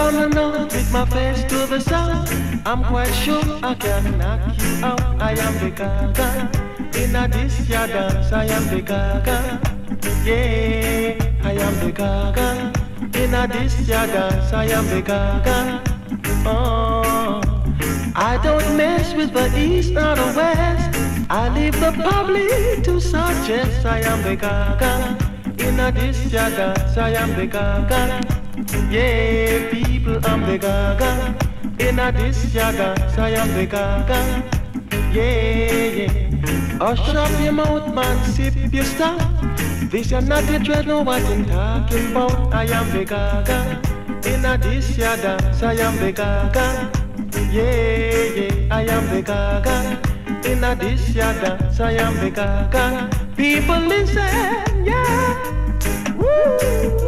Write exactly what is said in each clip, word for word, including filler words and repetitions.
from the north with my face to the south. I'm quite sure I can knock you out. I am the gaga. In a this ya dance, I am the gaga. Yeah, I am the gaga. In a this ya dance, I am the gaga. Oh, I don't mess with the east or the west. I leave the public to suggest I am the gaga. In a this ya dance, I am the gaga. Yeah, people, I'm the gaga. In a this ya dance, I am the gaga. Yeah, yeah. Hush up your mouth, man, sip your stuff. This is not the dread, know what I'm talking about. I am the gaga. In a this ya dance, I am the gaga. Yeah, yeah, I am the gaga. In a this ya dance, I am the gaga. People listen, yeah. Woo.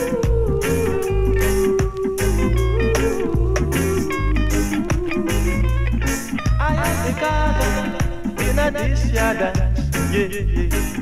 In a this ya dance, yeah, yeah.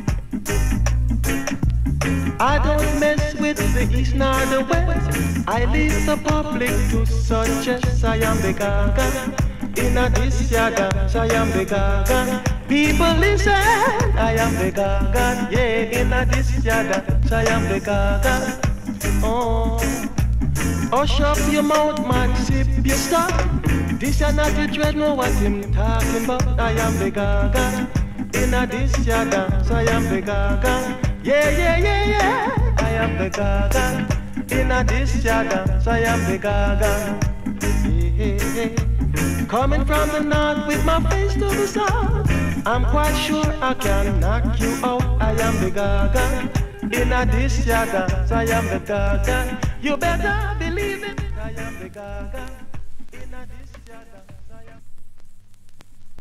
I don't mess with the east nor the west. I leave the public to suggest I am the gaga. In a this ya dance, I am the gaga. People listen, I am the gaga. Yeah, in a this ya dance, I am the gaga. Oh, hush up your mouth, man, sip your stuff. This is not the dread, know what I'm talking about. I am the gaga. In a this ya dance, I am the gaga. Yeah, yeah, yeah, yeah. I am the gaga. In a this ya dance, I am the gaga. Yeah, yeah, yeah. Coming from the north with my face to the south. I'm quite sure I can knock you out. I am the gaga. In a this ya dance, I am the gaga. You better believe it. I am the gaga. In a this ya dance.